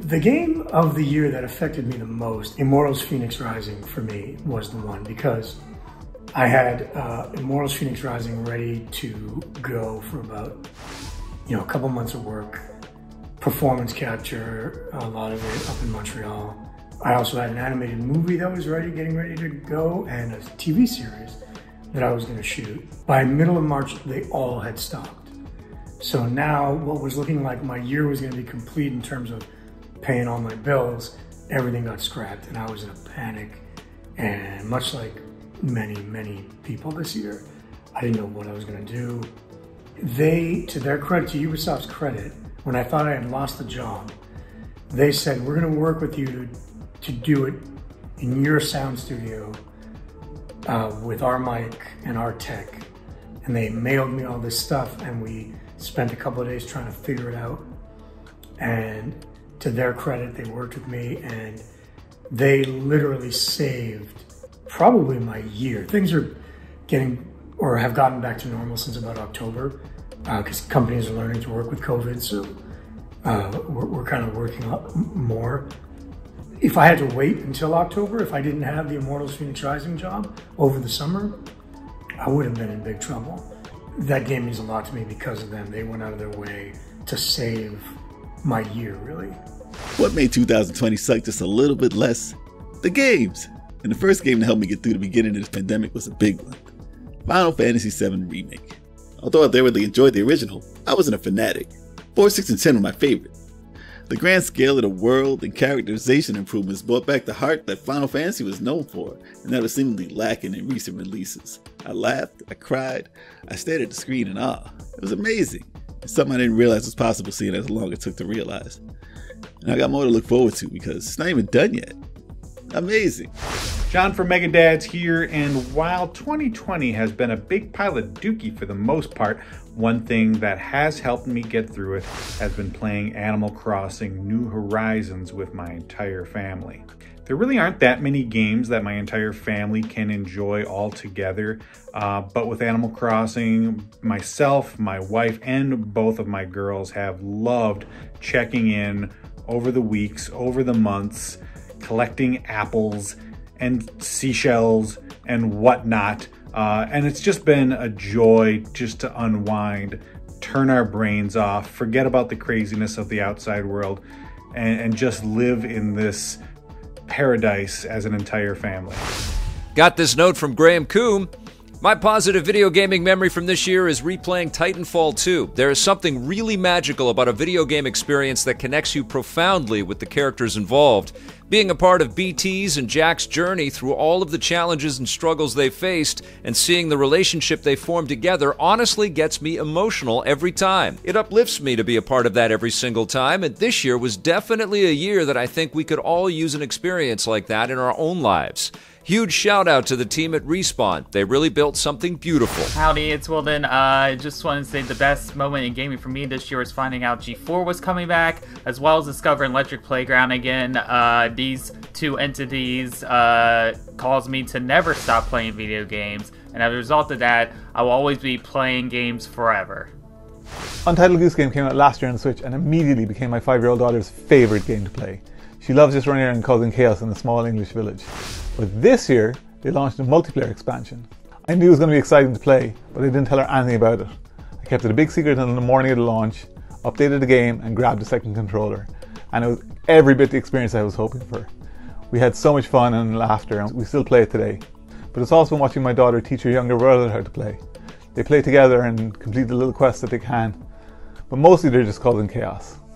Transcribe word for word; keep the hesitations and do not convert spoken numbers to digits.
The game of the year that affected me the most, Immortals Fenyx Rising for me was the one, because I had uh, Immortals Fenyx Rising ready to go for about, you know, a couple months of work, performance capture, a lot of it up in Montreal. I also had an animated movie that was ready, getting ready to go, and a T V series that I was gonna shoot. By middle of March, they all had stopped. So now what was looking like my year was gonna be complete in terms of paying all my bills, everything got scrapped, and I was in a panic. And much like many, many people this year, I didn't know what I was gonna do. They, to their credit, to Ubisoft's credit, when I thought I had lost the job, they said, we're gonna work with you to, to do it in your sound studio uh, with our mic and our tech. And they mailed me all this stuff, and we spent a couple of days trying to figure it out. And to their credit, they worked with me, and they literally saved probably my year. Things are getting, or have gotten back to normal since about October, because uh, companies are learning to work with COVID, so uh, we're, we're kind of working up more. If I had to wait until October, if I didn't have the Immortals Fenyx Rising job over the summer, I would have been in big trouble. That game means a lot to me because of them. They went out of their way to save my year, really. What made two thousand twenty suck just a little bit less? The games. And the first game to help me get through the beginning of this pandemic was a big one. Final Fantasy seven Remake. Although I thoroughly enjoyed the original, I wasn't a fanatic. four, six, and ten were my favorite. The grand scale of the world and characterization improvements brought back the heart that Final Fantasy was known for, and that was seemingly lacking in recent releases. I laughed, I cried, I stared at the screen in awe. It was amazing. It's something I didn't realize was possible, seeing as long it took to realize. And I got more to look forward to because it's not even done yet. Amazing. John from Megadads here, and while twenty twenty has been a big pile of dookie for the most part, one thing that has helped me get through it has been playing Animal Crossing New Horizons with my entire family. There really aren't that many games that my entire family can enjoy all together, uh, but with Animal Crossing, myself, my wife, and both of my girls have loved checking in over the weeks, over the months, collecting apples and seashells and whatnot. Uh, and it's just been a joy just to unwind, turn our brains off, forget about the craziness of the outside world, and, and just live in this paradise as an entire family. Got this note from Graham Coombe. My positive video gaming memory from this year is replaying Titanfall two. There is something really magical about a video game experience that connects you profoundly with the characters involved. Being a part of B T's and Jack's journey through all of the challenges and struggles they faced, and seeing the relationship they formed together honestly gets me emotional every time. It uplifts me to be a part of that every single time, and this year was definitely a year that I think we could all use an experience like that in our own lives. Huge shout out to the team at Respawn. They really built something beautiful. Howdy, it's Wilden. I uh, just wanted to say the best moment in gaming for me this year was finding out G four was coming back, as well as discovering Electric Playground again. Uh, these two entities uh, caused me to never stop playing video games, and as a result of that, I will always be playing games forever. Untitled Goose Game came out last year on the Switch and immediately became my five-year-old daughter's favourite game to play. She loves just running around causing chaos in a small English village. But this year, they launched a multiplayer expansion. I knew it was going to be exciting to play, but I didn't tell her anything about it. I kept it a big secret until the morning of the launch, updated the game, and grabbed a second controller. And it was every bit the experience I was hoping for. We had so much fun and laughter, and we still play it today. But it's also watching my daughter teach her younger brother how to play. They play together and complete the little quests that they can, but mostly they're just causing chaos.